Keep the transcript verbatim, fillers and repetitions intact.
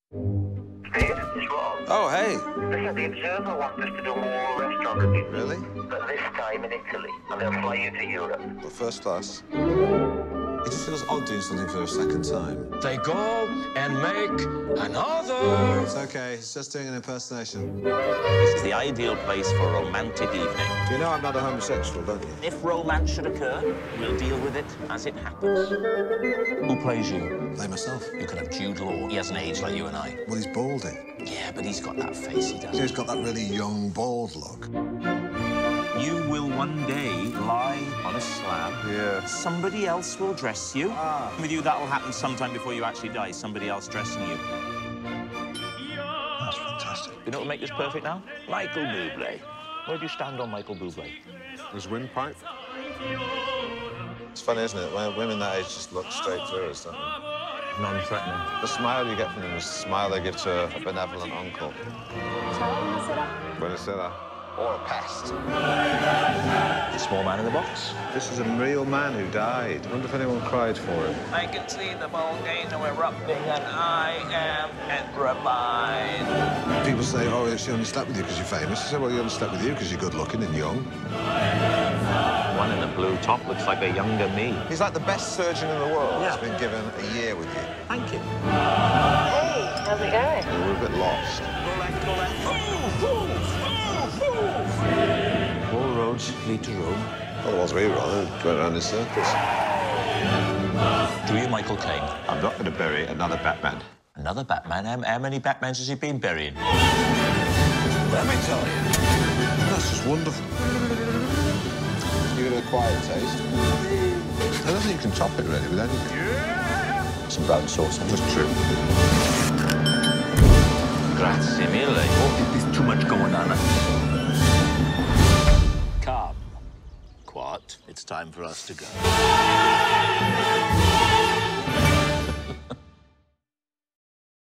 Steve, it's Rob. Oh, hey. Listen, the Observer wants us to do more restaurant reviews. Really? But this time in Italy. And they'll fly you to Europe. Well, first class. It just feels odd doing something for a second time. They go and make another. It's okay. It's just doing an impersonation. This is the ideal place for a romantic evening. You know I'm not a homosexual, don't you? If romance should occur, we'll deal with it as it happens. Who plays you? Play myself. You could have Jude Law. He has an age like you and I. Well, he's balding. Yeah, but he's got that face, he does. He's got that really young, bald look. You will one day lie on a slab. Yeah. Somebody else will dress you. Ah. With you, that will happen sometime before you actually die. Somebody else dressing you. That's fantastic. You know what will make this perfect now? Michael Bublé. Where do you stand on Michael Bublé? His windpipe. It's funny, isn't it? When women that age just look straight through us, don't they? Non-threatening. The smile you get from them is the smile they give to a benevolent uncle. Buonasera. Or a pest. The small man in the box. This is a real man who died. I wonder if anyone cried for him. I can see the volcano erupting and I am petrified. People say, oh, she only slept with you because you're famous. I say, well, you only slept with you because you're good-looking and young. One in the blue top looks like a younger me. He's like the best surgeon in the world. Yeah. He's been given a year with you. Thank you. Hey, how's it going? We're a bit lost. Go left, go left. Move, move, move, move. All roads lead to Rome. Otherwise, we run and go around in circles. Do you, Michael Caine? I'm not going to bury another Batman. Another Batman? How, how many Batmans has he been burying? Let me tell you. That's just wonderful. You've got a quiet taste. I don't think you can top it, really, with anything. Yeah. Some brown sauce. That's true. Grazie mille. Oh, there's too much going on. Come. Quat, it's time for us to go.